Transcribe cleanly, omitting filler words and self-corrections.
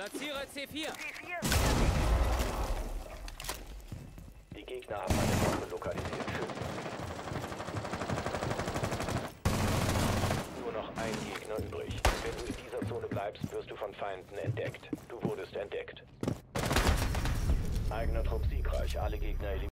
Platziere C4. Die Gegner haben eine Bombe lokalisiert. Nur noch ein Gegner übrig. Wenn du in dieser Zone bleibst, wirst du von Feinden entdeckt. Du wurdest entdeckt. Eigener Trupp siegreich. Alle Gegner eliminiert.